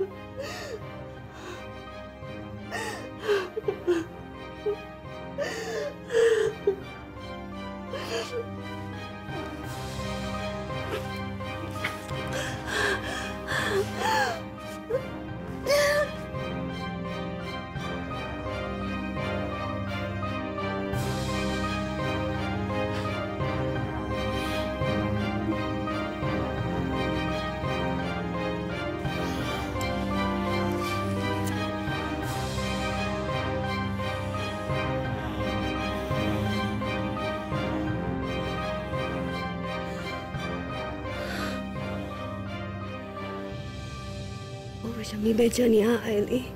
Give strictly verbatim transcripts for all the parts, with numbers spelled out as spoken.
为什么要这么爱你？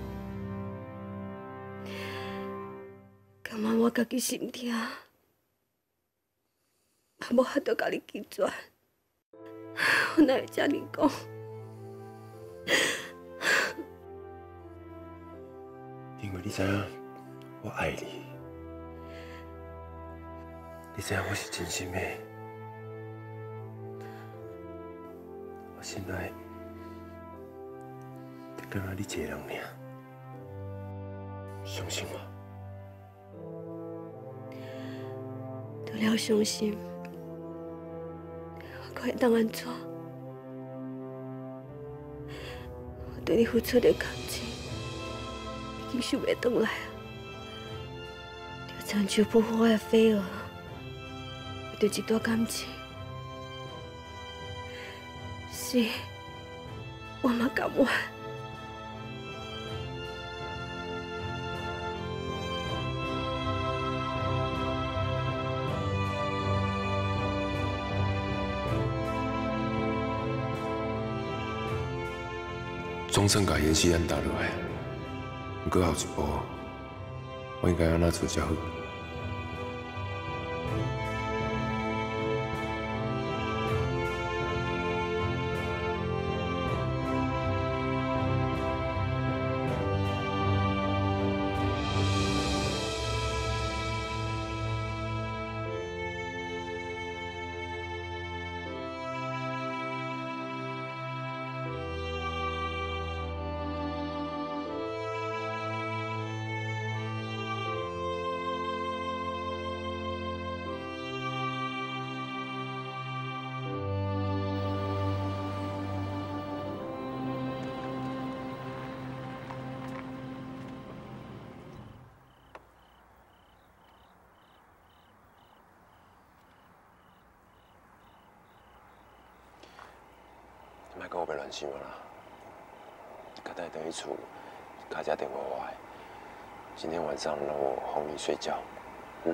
感觉我家己心痛，也无法度甲你拒绝，我哪会这么讲？ 因为你知影我爱你，你知影我是真心的，我心内。 敢若你一个人尔，相信我。 除了相信，我可会当安怎？我对你付出的感情已经收袂回来啊！就亲像扑火的飞蛾，为着一段感情，是，我嘛甘愿。 总算把演戏案打落来，不过后一步，我应该安怎做才好？莫跟我别乱想啦，赶快回厝，家家电话我的。今天晚上让我哄你睡觉，嗯。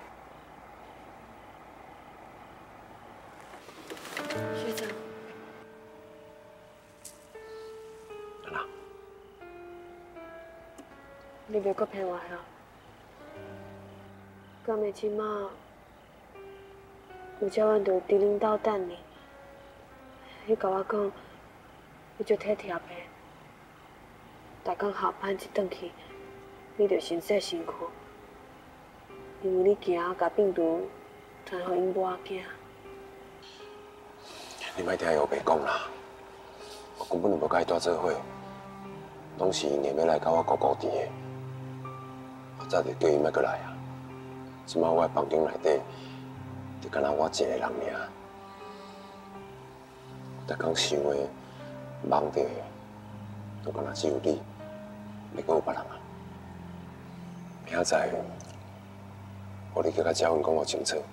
学长， 安那？ 你别搁骗我呀！今日即马有叫阮着伫恁兜等你。 你甲我讲，你足体贴的，逐工下班一转去，你着先洗身躯，因为你惊甲病毒传互因某仔囝。 你莫听后白讲啦，我根本就无甲伊带做伙，拢是因硬要来甲我糊糊甜的。我早就叫伊莫过来啊，即摆我的房间内底，就敢若我一个人尔。 逐工想的、梦到的，都敢若只有你，袂阁有别人啊！明仔载，互你叫甲嘉文讲我清楚，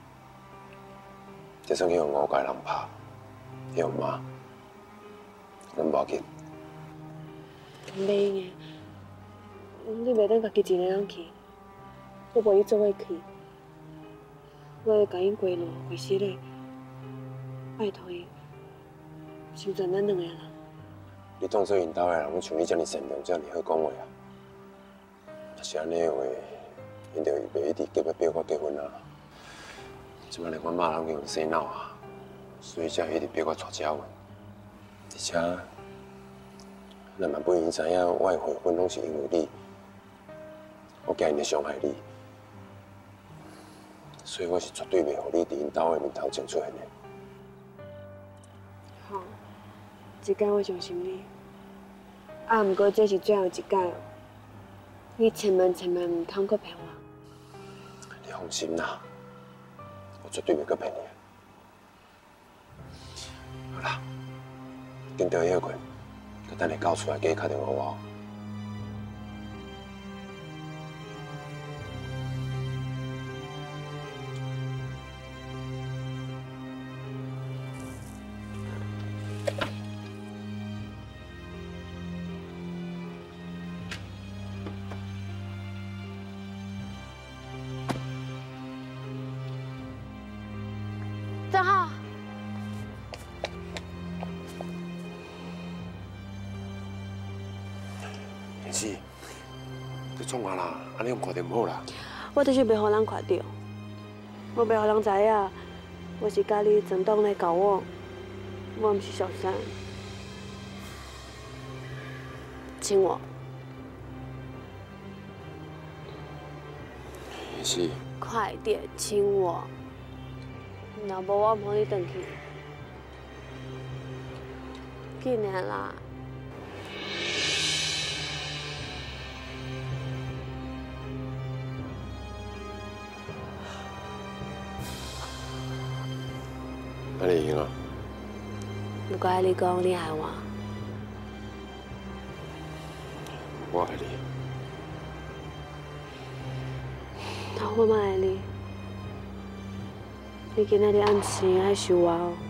就算去用五个人拍，用骂，拢无要紧。 袂用的，你袂当家己一个人去，我陪你做伙去，我会甲因归路回息嘞，拜托伊。 成全咱两个人。 你当做因兜的人，拢像你这么善良，这么好讲话啊？若是安尼的话，因就袂一直急要逼我结婚啊。即摆连阮妈拢用洗脑啊，所以才一直逼我娶嘉文。而且，咱嘛不因知影我的悔婚拢是因为你，我惊因会伤害你，所以我是绝对袂互你伫因兜的面头前出现的。 好。一天我相信你， 啊，不过这是最后一届哦，你千万千万唔通搁骗我。 你放心啦，我绝对袂搁骗你。好啦，紧倒休困，等下到厝来，记打电话我。 正浩， 妍希，你创啥啦？安尼用看点好啦。 我就是袂互人看到，我袂互人知影，我是甲你整栋来交往，我毋是小三，亲我。 妍希， 快点亲我，若无我唔互你转去。紧点啦！ 安尼行啊？ 不怪你讲你爱我， 我爱你。 那我嘛爱你。你今仔日暗时爱想我哦。